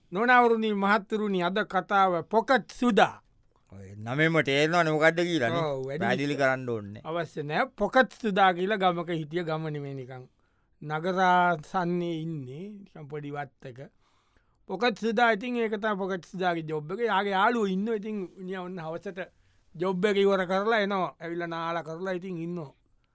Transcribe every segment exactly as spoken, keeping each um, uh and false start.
නොනවරුණි මහත්තරුණි අද කතාව පොකට් සුදා නමම තේරවා නොකක්ද කියලන වැඩිලි කරන්න ඕන්න අවශ්‍ය නෑ පොකට් සුදා කියලා ගමක හිටිය ගමනමනිකං නගරාසන්නේ ඉන්නේ පොඩිවත්තක පොකත් සුදා ඉතින් ඒකතා පොකට් සුදාගේ ජොබ් එක යාගේ යාලු ඉන්න ඉතින් ඉනි ඔන්න හවසට ජොබ් එක ඉවර කරලා එනවා ඇවිල්ල නාල කරලා ඉතින් ඉන්නවා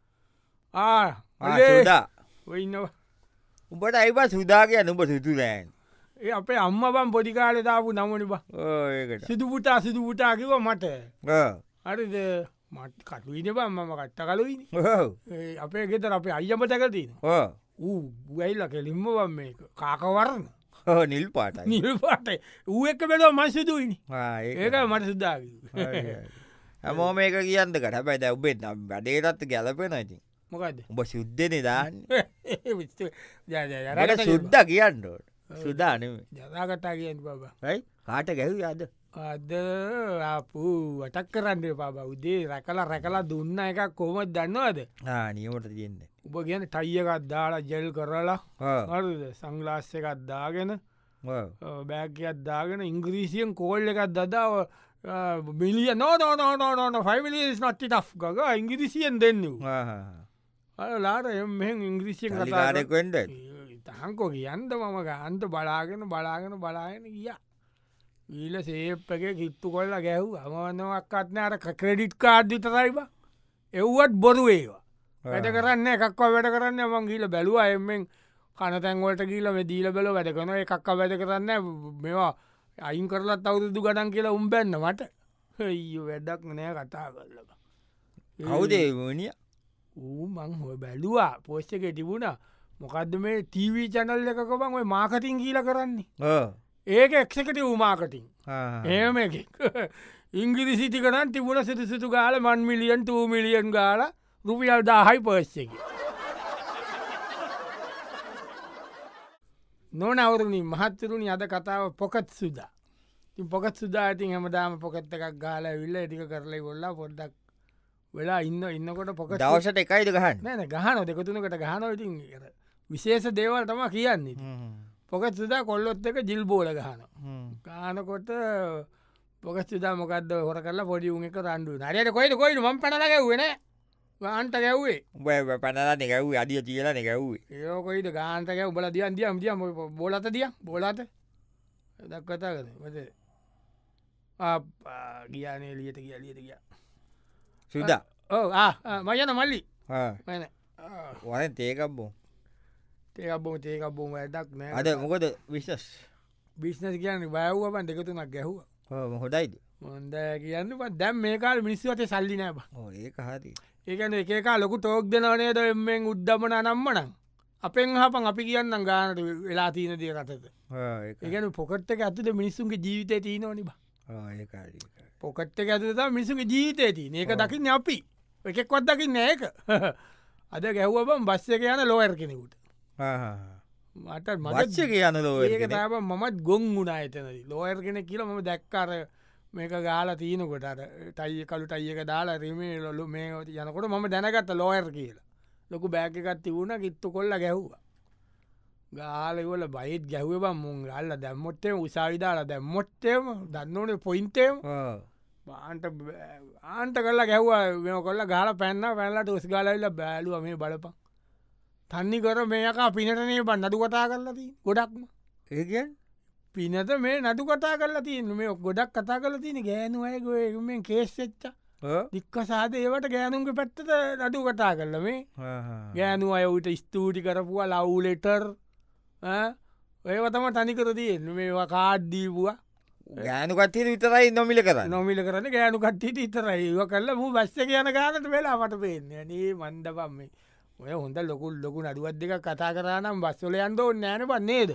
සුදා ඔඉන්නවා උඹට අයිබ සුදා කිය නුඹ සිතුලෑන් ඒ අපේ අම්ම බම් පොඩිකාල දාපු නමනි බා සිදුපුටා සිදුපුටා කිව මට හරිද මට කටුවින බම් මම කට්ට කලුයි අපේ ගෙතර අපේ අයියම තැකතින ඌ ගයිල්ල කෙලින්ම බම් මේක කාකවරන්න නිල් පාට නිල් පාට ඌ එක්ක බැලව මංසිදුවනි ඒක මට සුද්දාග හැමෝ මේක කියන්නකට හැබැයි දැ උබෙත් නම් වැඩේටත් ගැලපෙන ඉතින් මොකද උඹ සුද්ධන දාන්න රට සුද්ද කියන්නට සුදානම ජදාගතා කියෙන් බබ යි කාට ගැහු අද අද අපපු වටක් කරන්න පබ උදේ රැකලා රැකලා දුන්න එකක් කොමත් දන්නවාද නියමට තියෙන්න උබ කියන ටයියකත් දාලා ජෙල් කරලා හරිද සංගලාස්ස එකත් දාගෙන බෑගයක් දාගෙන ඉංග්‍රීසියෙන් කෝල්ල එකත් දදාව මිලිය නෝ නෝනෝනෝන ෆයිවිලිස් නොට්ටි ට් ගග ඉංගිරිසියෙන් දෙන්න ලාට එම ඉංග්‍රීසියෙන් කතාරෙක්වෙන්ඩ තහංකො කියන්ද මම ගන්ත බලාගෙන බලාගෙන බලාගෙන ගිය ඊල සේප් එක කිත්තු කොල්ල ගැහ් අමවන්නවක්කත්න අර ක්‍රඩිට් කාඩ් විතරයිබ එව්වත් බොරු ඒවා වැඩ කරන්න එකක්ව වැඩ කරන්න මං ගීල බැලුව එමෙන් කනතැන්වලට ගීල දීල බැල වැඩ කන එකක්ක වැඩ කරන්න මේවා අයින් කරලත් අවුරුදු ගඩන් කියලා උම්බැන්න මට ඊ වැඩක් නෑ කතා කරලක කවුදේ වනිය ඌ මං හො බැලුවා පෝස්්ච එක තිබුණා මොකක්ද මේ ටීවී චැනල් එකක බං ඔය මාකටින් කියල කරන්නේ ඒක එක්සකට වූමාකටින් ඒම එක ඉංගිරිසිටි කරන් තිබුණ සිතු සිතු ගාල මන් මිලියන් ටූ මිලියන් ගාල රුපියල් දාහයි පර්ස්ස එක නොනවරුණි මහත්තරුණි අද කතාව පොකත් සුදා පොකත් සුදා ඇතින් හමදාම පොකත් එකක් ගාල විල්ල ටික කරලයි ගොල්ලා පොඩ්ඩක් වෙලා ඉන්න ඉන්නකොට පොක දවසට එකයිද ගහන්න නෑන ගහන දෙකතුනකට ගහන ඉතින් විශේෂ දේවල් තම කියන්නේ පොකත් සුදා කොල්ලොත් එක ජිල් බෝල ගහන ගානකොට පොකත් සුදා මොකක්ද හොර කරලා පොඩි උන් එක රන්ඩු නරයට කොයිද කොයිද ම පනලගැවෙන ගාන්ට ගැව්වේ පැනලා නිගැව් අදිය තියලා නිගැව්වේ ඒකොයිද ගාන්ටක උබල දියන් දියම් දියම බෝලත දිය බෝලාත දක්කතාගද මත ගියානේ ලියට කිය ලියට කිය සුදා ඕ මයන මල්ලි වන තේකක්බෝ තේකබෝ තේකක්බෝම ඇදක් නෑ අද මොකද විශ්නස් බිස්නස් කියන්න බයව්වන් දෙකතුනක් ගැහුව හොදයිද මොන්ද කියන්න දැම් මේකාල් මිනිස්සුවතේ සල්ලි නෑබ ඒක හරි ඒකන එකකා ලොකු තෝක් දෙනවනේද එමෙන් උද්දමන නම්මනම් අපෙන් හපන් අපි කියන්න ගානට වෙලා තියන දිය රටත ඒකන පොකට්ක ඇතුද මිනිස්සුන්ගේ ජීවිතය තියනවනි බා පොකට්ක ඇතුත මිනිසුගේ ජීවිතය තියන ඒක දකින්න අපි එකෙක්වත් දකින්න ඒක අද ගැහ්වබම් බස්්‍ය යන ලෝයර් කෙනෙකුට මට මත්්‍ය කියන ලෝ ඒක තම මමත් ගොන් වුණා එතන ලෝයර් කෙන කියල ම දැක්කාර මේක ගාල තියනකොට ටයි කලු ටයික දාලා රීමේ ලොලු මේ යනකොට ම දැනගත්ත ලෝයර් කියලා ලොකු බෑගකත් තිබුණ කිත්තු කොල්ල ගැහ්වා ගාලවල බයිත් ගැහ්ව මුන් ගල්ල දැම්මොත්තේ උසාවිදාලා දැම්මොත්තේම දන්නවනේ පොයින්තේම බාන්ට ආන්ට කල්ලා ගැහ්වා මෙ කොල්ල ගාල පැන්න පැල්ලට උස් ගාලල්ල බෑලුව මේ බලපන් තන්නි කර මේක පිනටනේ බන් නඩු කතා කරලති ගොඩක්ම ඒගෙන් පිනත මේ නඩු කතා කරලා තියන්න මේ ගොඩක් කතා කල තියන ගෑනුවයගොෙන් කේස්සෙච්ච දික්ක සාද ඒවට ගෑනුන්ගේ පැත්තට නඩු කතා කරල මේ ගෑනු අයවට ස්තූටි කරපුවා ලව්ලෙටර් ඒවතම තනිකර තියන්න මේවා කාඩ්දීපුවා ගෑනුකත්තිය විතරයි නොමිල කර නොමිල කරන ගෑනු කට්ටිට ඉතරයි ඒව කරල මූ බස්ස කියන ගානට වෙලා මට පේන්න නේ මන්ද පම්මේ ඔය හොඳ ලොකුල් ලොකු නඩුවත් දෙක කතා කරනම් බස්වල යන්ද ඕන්න ෑන පන්නේද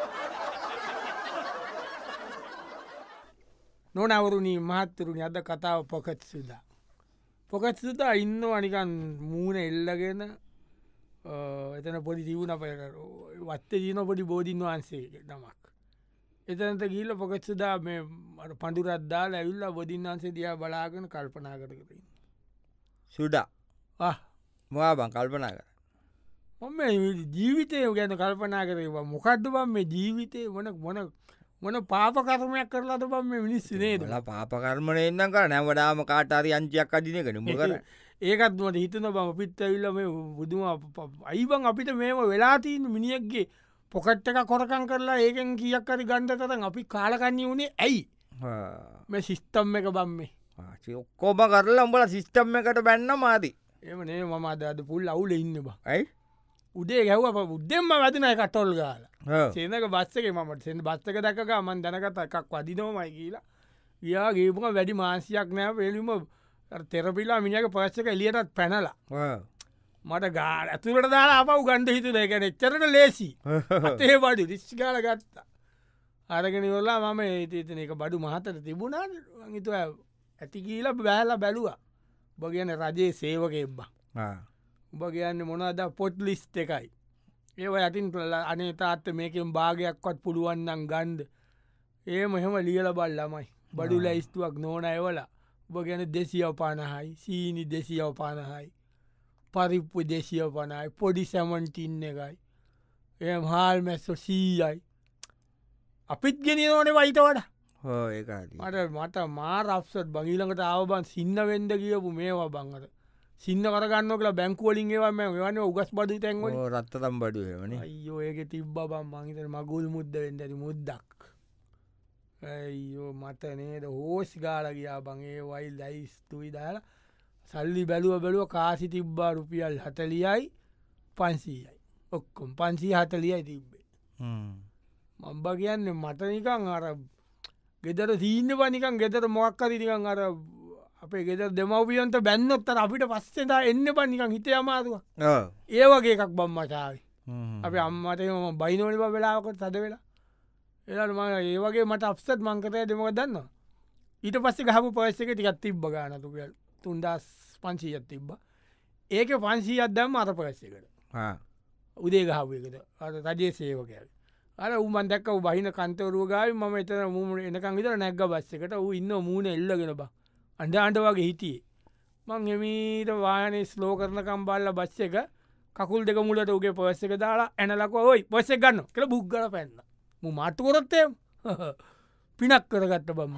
නොනවරුණී මහත්තරුණි අද කතාව පොකත් සුදා පොකත් සුදා ඉන්න අනිකන් මූුණ එල්ලගෙන එතන පොඩි තිවුණ ප වත්ත ජීන පොඩි බෝධීන් වහන්සේ නමක් එතනට ගීල පොකත් සුදා මේ පඳුරත්දා ඇවිල්ල බොධීන් වන්සේ දයා බලාගෙන කල්පනා කරකරන්න සුඩා මවා බං කල්පනා කර මොම ජීවිතය ගැන කල්පනා කරවා මොකක්ද බම් මේ ජීවිතය වන මොන මොන පාප කර්මයක් කරලාද බම් මේ මිනිස්සු නේද ල පාපකර්මණ එන්නම් කර නැවඩාම කාටාරි අංචයක් අදිනකන මු කර ඒකත් මට හිතන බම පිත් ඇවිල්ල මේ බුදුම අයිබං අපිට මේම වෙලාතිීන් මිනිියක්ගේ පොකට් එක කොරකං කරලා ඒකෙන් කියක් කරි ගණ්ඩ තරන් අපි කාලකන්නේ වුණේ ඇයි මේ සිිස්තම් එක බම්මේ ඔක්කෝම කරලා උඹල සිිස්ටම් එකට බැන්න මාදී එම නේ මම අදද පුල් අවුල ඉන්න බ ඇයි උදේ ගැව්ව උද්දෙම්ම වැදින එකටොල් ගාලා සේනක බස්සක මට සෙන් බස්සක දැකක මන් දැනකත එකක් වදිනෝමයි කියලා යා ගේපුක වැඩි මාසියක් නෑ වෙලීම තෙරපිලා මිනික පස්සක එලියටත් පැනලා මට ගා ඇතුළට දාලා අප ගන්ඩ හිතුන එකන එච්චරට ලේසි අතේ බඩු රිස්්ිකාල ගත්තා අරගෙනවල්ලා මම ඒතන එක බඩු මහතට තිබුණා හිතුව ඇති කියීල බෑල බැලුවා උබ කියන රජයේ සේවක එබ්බා උබ කියන්න මොනද පොට් ලිස්ට එකයි ඒව ඇතින් අනේ තාත්ත මේකෙන් භාගයක්වත් පුළුවන්නන් ගන්ඩ ඒ මෙහෙම ලියල බල් ළමයි බඩු ලැයිස්තුවක් නෝන එවලා උබ ගැන දෙසියව පණහයි සීනි දෙසියව පණහයි පරිප්පු දෙසිය පණයි පොඩි සැමන්ටින්න එකයි එ හාල් මැස්සෝ සීයයි අපිත් ගෙන ඕනේ වයිට වඩ මට මට මාරක්සත් බගීලකට ආවබන් සින්න වෙන්ඩ කියපු මේවා බංගට සින්න කරගන්න කලා බැංකුවලින් ඒවම වන උගස් බඩු තැන්ව රත්තතම් බඩු වන අයෝ ඒක තිබ්බ බම් මහිත මගුල් මුද්ද වෙන්ඩරි මුද්දක් ඇයෝ මත නේද හෝස් ගාල ගියා බංඒ වයි ලයිස්තුයි දාලා සල්ලි බැලුව බැලුව කාසි තිබ්බා රුපියල් හතලියයි පන්සීයයි ඔක්කොම් පන්සී හතලියයි තිබ්බේ මම්බ කියන්න මටනිකං අර ගෙදර සීන්න පනිකන් ගෙදර මොක්කරිනිකං අර අපේ ගෙදර දෙමවපියන්ට බැන්නොත්තර අපිට පස්සෙද එන්න පනිකං හිත අමාරුව ඒවගේ එකක් බම්මචාව අප අම්මතම බයිනෝනිබ වෙලාවකට සද වෙලා එලට ම ඒවගේ මට අප්සත් මංකතය දෙමක දන්න ඊට පස්සේ ගහපු පස්සක ටිකත් තිබ්බ ගානතුකල් තුන්දස් පන්සීයත් තිබ්බ ඒක පන්සීයත් දැම් අත පස්සකට උදේ ගහපුයකට අ රජයේ සේවකයල් අර උමන් දැක්ක බහින කන්තවරුව ගාව ම එතන මුණ එනකං විතර නැග්ග බස්සකට ඌ ඉන්න මූුණ එල්ලගෙන බ අන්ඩ අන්ඩ වගේ හිටියේ මං එමීට වායනය ස්ලෝ කරනකම් බල්ල බස්ස එක කකුල් දෙක මුලට උගේ පස්ස එක දාලා ඇනලක ඔයි පොස්ස ගන්න කළ බුක්ගල පැන්න මු මටකොරොත්තය පිනක් කරගත්ත බම්ම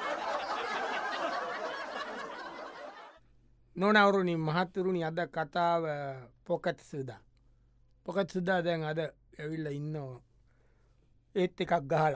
නොනවරුණින් මහත්තරුණි අද කතාව පොකට් සුදා පොකත් සුදා දැන් අද ඇවිල්ල ඉන්නවා ඒත් එකක් ගහලා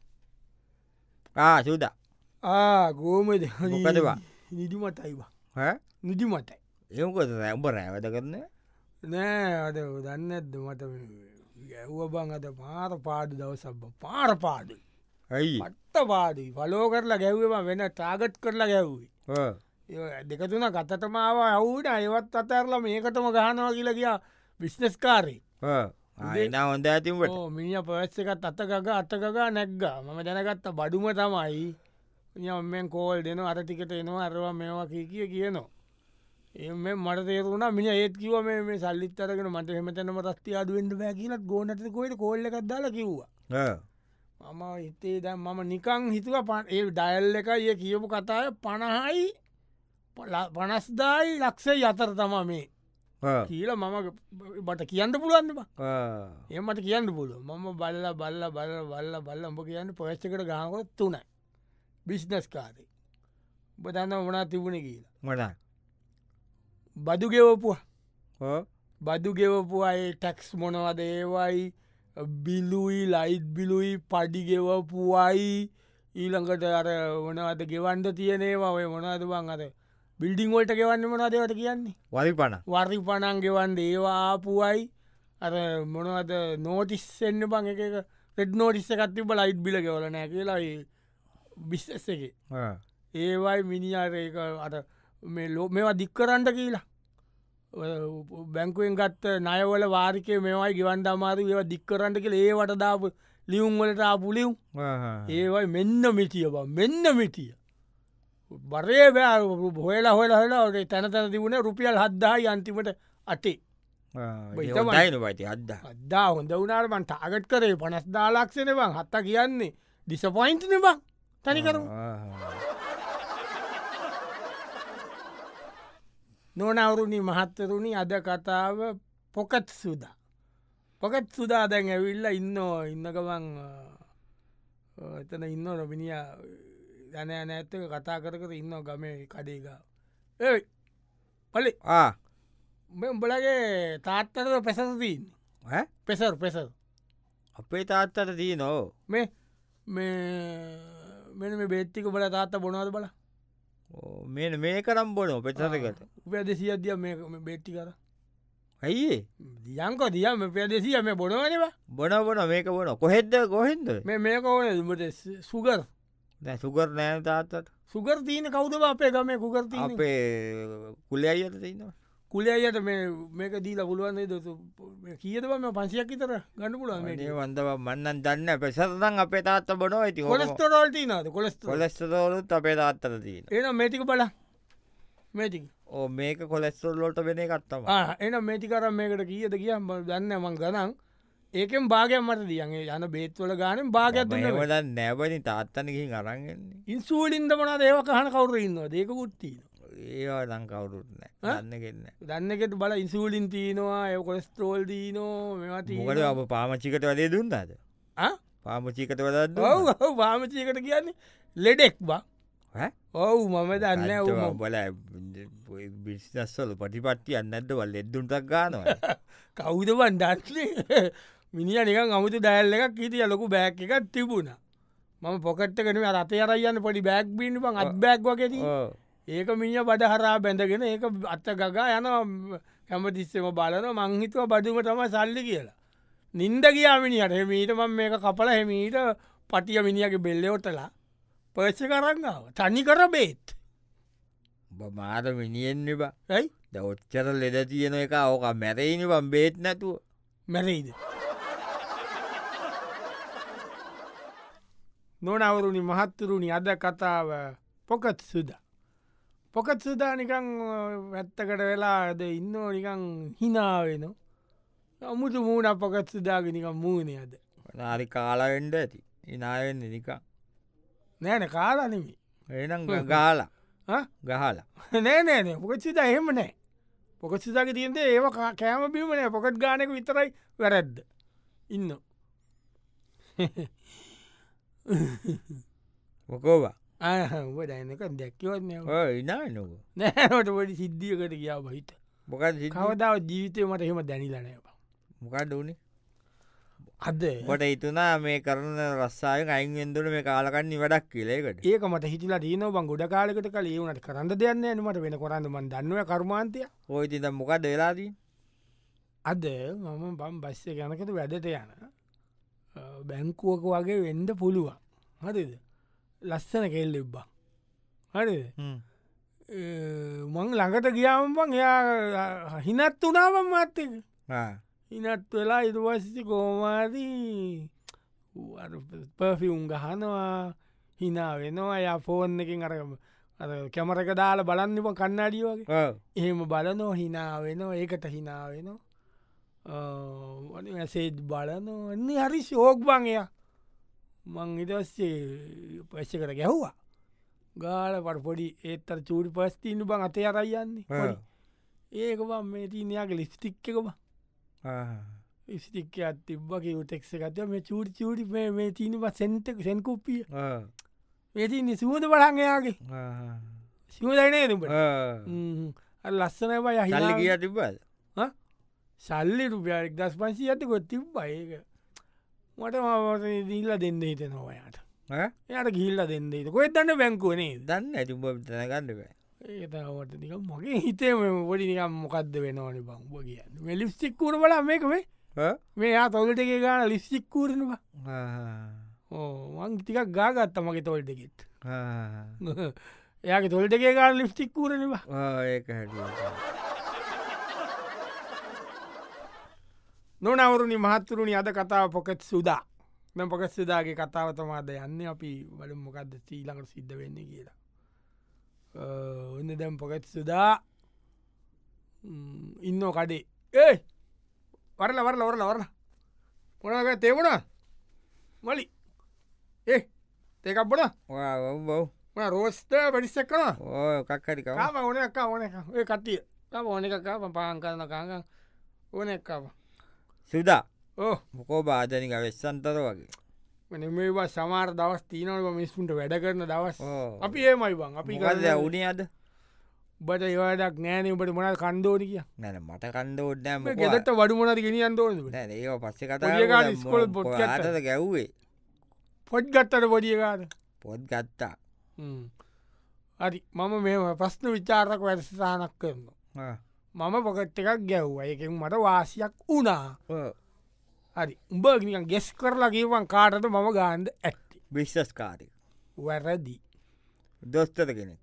සුදා ගෝමද කදවා නිදිමටයිවා නිදිමටයි ඒකද උඹ රෑවැද කරන නෑ අද දන්න ඇද මට ගැව්ව බං අද පාර පාඩු දවසබ පාර පාඩු ඇයි පට්ට පාඩුයි පලෝ කරලා ගැව්වම වෙන ටාගට් කරලා ගැව්වී දෙකතුන ගතටමාව අවුට අයවත් අතරලා මේකටම ගහනවා කියලා ගියා විශ්නස්කාරී හොඳ ඇතිවට මිනිිය පවස්ස එකත් අත්තකග අත්තකගා නැක්ගා මම දැනගත්ත බඩුම තමයි මෙන් කෝල් දෙන අරටිකට එනවා අරවා මේවා කිය කිය කියනවා එ මට තේරුණ මිනි ඒත් කිව මේ සල්ලිතරගෙන මට හෙමතනම රස්ති අඩුවෙන්ට බෑ කියලත් ගෝනට කොයිට කොල්ල එකක් දාලා කිව්වා මම හිතේ දැ මම නිකං හිතුව ප ඒ ඩයල් එක ඒ කියපු කතාය පණහයි පනස්දායි ලක්ෂයි අතර තමා මේ කියල මම බට කියන්න පුළුවන්න බා එමට කියන්න පුළුව මම බල්ල බල්ල බල බල්ල බල්ල උඹ කියන්න පොච්චකට ගාකොත් තුනයි බිස්නස් කාරය උඹ දන්න වනා තිබුණ කියලා මට බදු ගෙවපුවා බදු ගෙවපු අය ටැක්ස් මොනවද ඒවයි බිලුයි ලයිට් බිලුයි පඩිගෙවපුවයි ඊළඟට අර වනවද ගෙවන්ඩ තියනේවා ඔය මොනාද බං අද බිල්ඩිං වොල්ට ගෙවන්න මොනාදවට කියන්නේ වරි පණ වරි පණන් ගෙවන්ඩ ඒවා ආපුුවයි අර මොනවද නෝටිස් එන්න බං එක රෙඩ් නෝටිස්ස කත්තිබ ලයිට් බිල ගෙවල නෑ කියලා බිස්ස එක ඒවයි මිනිියාරක අට මේ ලෝ මේවා දික්කරන්ට කියලා බැංකුවෙන් ගත්ත නයවල වාරිකය මේවයි ගෙවන්ඩ අමාරු ඒවා දික්කරන්ට කියල ඒවට දාපු ලියුම් වලට ආපුලිව් ඒවයි මෙන්න මිටිය බ මෙන්න මිටිය බරේ බෑ හොයලා හොලා හලා තැන තැන තිබුණ රුපියල් හද්දායි අන්තිමට අටේ යිනවයිති අද්ද අද්දා හොඳ වනාරමන් ටාගට් කරේ පනස් දාලක්ෂණ බං හත්ත කියන්නේ ඩිසපොයින්ට්න බං තනිකරු නොනවරුණි මහත්තරුණි අද කතාව පොකට් සුදා පොකට් සුදා දැන් ඇවිල්ල ඉන්න ඉන්නකවන් එතන ඉන්න රොබිනිය යන යන ඇත්තක කතා කර කර ඉන්න ගමේ කඩේගා ඒ පලි උඹලගේ තාත්තර පෙසසතිීන් පෙසර් පෙසර් අපේ තාත්තට දී නෝ මේ මේ මෙ මේ බේත්තික බල තාත්ත බොනවද බල මේ මේ කරම් බොනෝ පෙසරකට උපය දෙසිය අධිය මේ බේට්ටි කර ඇයි දියංක දියම පය දෙසිය මේ බොනවනවා බොන බොන මේක බොන කොහෙද්ද කොහෙන්ද මේ මේක ඕනට සුගර් සුගර් නෑ තාත්තට සුගර් තියන කවුදම අපේ ගමේ කුගරති අපේ කුලේ අයට තියනවා කුලේ අයට මේ මේක දීල පුළුවන් කියතම පන්සියක් තර ගන්න පුළුවන් වන්දව මන්නන් දන්න පෙසරදන් අපේ තාත්ත බොනෝ ඇති කොලස්ටරෝල්ට නද කොලස්ට කොලස්ටරෝලුත් අපේ තාත්තර තියන එන මේටික බල මේටික ඕ මේක කොලෙස්ටරෝල්ලෝට වෙන එකත්තම එන මේටිකර මේකට කියද කියම් දන්න මං ගනන් ඒකෙන් භාගයක් මට දියන්ගේ යන බේත්වල ගානම් භාගයක් වද නැවනි තාත්තනකින් අරන්ගන්න ඉන්සූලින්ද මනා ඒව කහන කවුර ඉන්නවා ඒක කුත්තිීන ඒවා දං කවුරුත් නෑ දන්නගන්න දන්නකට බල ඉන්සූලින් තියනවා ඒ කොස්ටෝල් දීනෝ මෙවාති ට අප පාමචිකට වලේ දුන්නද පාමචිකට වලද ඔව් පාමචිකට කියන්නේ ලෙඩෙක් බා ඔවු මම දන්න බල බිස්නස්වල පටිපට්ටි අන්නද වල් එද්දුන්ටක් ගානවා කවුද වන් දත්නේ මිනි නිකන් අමුතු ඩැල්ල එකක් හිටිය ලොකු බෑක් එකක් තිබුණ මම පොකට්ට කනම අතේ අරයන්න පොඩි බෑක් බින්න පන් අත් බෑක් වගෙද ඒක මිනිිය බඩ හරා බැඳගෙන ඒක අත්ත ගගා යන කැමතිස්සම බලන මංහිතුව බදුම තම සල්ලි කියලා නින්ද කියාමිනිට හෙමීට මං මේක කපල හෙමීට පටිය මිනිියගේ බෙල්ලෙවටලා පර්ච කරන්නාව තනි කර බේත් මාර මිනිියෙන් එබා ඇයි ද ඔච්චර ලෙද තියෙන එක ඕක මැරයිනිවම් බේත් නැතුව මැරයිද නොනවරුණි මහත්තුරුණි අද කතාව පොකත් සුදා පොකත් සුදා නිකං වැත්තකට වෙලාද ඉන්න නිකං හිනාවෙන අමුතු මූුණ පොකත් සුදාග නිකම් මූුණය අද නාරි කාලාවෙන්ඩ ඇති ඉනාවෙන්න නිකා නෑන කාලානෙමි එනම් ගාලා ගහලා නෑ නෑන පොකත් සිද එහෙම නෑ පොකත් සිදාක තියන්ද ඒව කෑම බීමනෑ පොකට් ගානක විතරයි වැරැද්ද ඉන්න මොකෝවා දයනක දැක්කවත්න ඉනා නොක නෑට පොඩි සිද්ධියකට කියා බහිත මොක කවදාව ජීවිතය මට එහෙම දැනිලනෑ මොකක්ද වනේ අද කොට ඉතුනා මේ කරන රස්සාය අයින්ෙන්දුන මේ කාලකන්න වැඩක් කියලේකට ඒක මට හිටිලා තියන බං ගොඩ කාලකට කල ඒවනට කරන්න දෙයන්න නමට වෙන කොරන්න මන් දන්නුව කර්මාන්තය ඔය තිත මොකක් දෙලාදී අද මම බම් බස්්‍ය ගැනකට වැඩට යන බැංකුවක වගේ වෙන්ඩ පුළුවන් හරිද ලස්සන කෙල් එබ්බා හරිද මං ළඟට ගියාමබං එයා හිනත් වනාවම් මාත්තක ඉනත් වෙලා ඉතුවස්ති කෝමාදී පෆිවුම් ගහනවා හිනා වෙනවා ය ෆෝන් එකින් අරම කැමරක දාල බලන්නම කන්නාඩිය වගේ එහෙම බලනෝ හිනා වෙනවා ඒකට හිනා වෙනවා සේජ් බලනෝ එන්න හරි ශෝක් බංය මං ඉදස්සේ පශ්ච කර ගැහ්වා ගාල පට පොඩි ඒත්තර චූඩි පස්තිීන්න බං අතේ අරයන්නේ ඒක බම් මේ තිීනයාගේ ලිස්ටික් එක බා ස්ටික් තිබ්බ කිවටෙක්ස ගත මේ චූඩි චූඩි මේ තිීනම සෙන්ටක සැන්කුප්පිය ඒතින්නේ සුවද බලන්ගයාගේ සිවදයිනේ රුබ ලස්සන බය හිල්ල කිය තිබ්බද සල්ලි රුපියක් දස් පන්සි ඇතකොත් තිබ්බ ඒක මට මට දීල්ල දෙන්න හිතනවායට යට ගිල්ල දෙන්න කොත් දන්න බැංකුවනේ දන්න ඇතිබ තැනගන්නව ඒතවට නික මගේ හිතේම පොඩි නිකම් මොකක්ද වෙනවාන බංබ කියන්න මේ ලිස්්චික්කූර බලා මේක මේ මේයා තොල්ට එක ගාන ලිස්්චික්කූරනවා ඕ ටිකක් ගාගත්ත මගේ තොල්ටගෙත් එයාගේ තොල්ට එක ගාන ලිස්්චික්කූරනවා ඒක නොනවරුණි මහත්තුරුණි අද කතාව පොකෙත් සුදා මෙ පොකෙත් සුදාගේ කතාවතමාද යන්න අපි වල මොකක්ද සීලකට සිද්ධ වෙන්න කියලා ඔන්න දැම් පොකෙත් සුදා ඉන්න කඩේ ඒ වරල වරල වරල වරල මොනක තේමුණ මලි ඒ තේකක් බොන බව් රෝස්ත පඩිස්සක් කන ඕ කක්කරික ඕන එක ඕන ඒ කටිය ඕන එකක් පාන් කරන කාග ඕන එක්කාව සුදා ඕ මොකෝ බාධනික වෙස්සන්තර වගේ මේවා සමාර දවස් තිීනව මිස්පුන්ට වැඩ කරන දවස් ඕ. අපි ඒමයි බං අපි මොකද උනේ අද බට ඒවාදක් නෑන උට මොනල් කණ්ඩෝනි කිය නැන මට කණ්ඩ ඔඩ්ඩම ගෙදට වඩු මොනද ගෙනියන් දෝන ඒ පස්සේ පොඩි කාලේ ඉස්කෝලේ පොත් කතා අතද ගැව්වේ පොඩ් ගත්තට පොඩියකාද පොත් ගත්තා හරි මම මෙම ප්‍රශ්න විචාරක වැඩසානක් කරන්න මම පොකට් එකක් ගැව්ව එකෙන් මට වාසියක් වුණා හරි උඹ ගෙස් කරලා කියවන් කාටට මම ගාන්ඩ ඇත්ති විශ්සස් කාරය වැරදි දොස්තර කෙනෙක්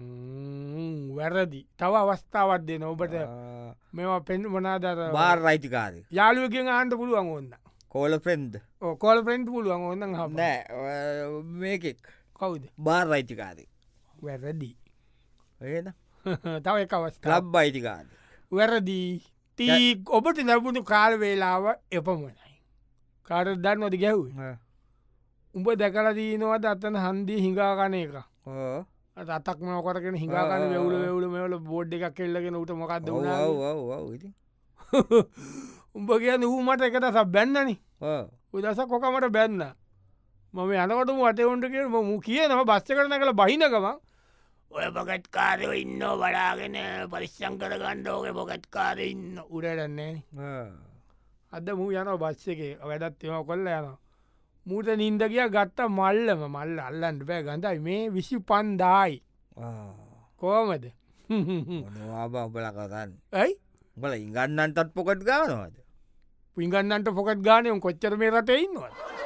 වැරදි තව අවස්ථාවත් දෙන ඔබට මෙවා පෙන් මනාදර බාර් රයිතිකාරය යාළුවකින් ආන්ට පුළුවන් ඔන්න කෝල ප්‍රෙන්ඩ් කෝල ප්‍රෙන්ට් පුළුවන් ඔන්න හ නෑ මේකෙක් කවුද බාර් රයිතිකාරය වැරදි ඒද තව එක අවස්ථා ලබ් අයිතිකාරය වැරදී තී ඔබට ලැබුණු කාල වේලාව එපමනයි කාට දන්නවද ගැව් උඹ දැකල දීනවද අතන හන්දී හිඟාගන එක අතක් මකොරගෙන හිඟාගන වෙවුල වෙවුල මෙවල බෝඩ් එකක් කෙල්ලගෙන උට මොකක්ද උඹ කියන්න වූ මට එක දසක් බැන්නන උදස කොකමට බැන්න මම යනකට වටවුන්ට කිය මු කියනම බස්ස කරන කළ බහිනකම ඔය පොකට් කාරයෝ ඉන්න වඩාගෙන පරිශ්ෂංකර ගණ්ඩෝක පොකට් කාර ඉන්න උරටන්නේ අද මූ යන බස්ස එක වැඩත් එම කොල්ල යන මූට නින්ද කිය ගත්ත මල්ලම මල්ල අල්ලන්ට පෑ ගඳයි මේ විසි පන්දායි කෝමද වාබ ඔබල කතන්න ඇයි බල ඉගන්නන්ටත් පොකට් ගානවාද පිගන්නන්ට පොකට් ගානයම් කොච්චර මේ රට ඉන්නවා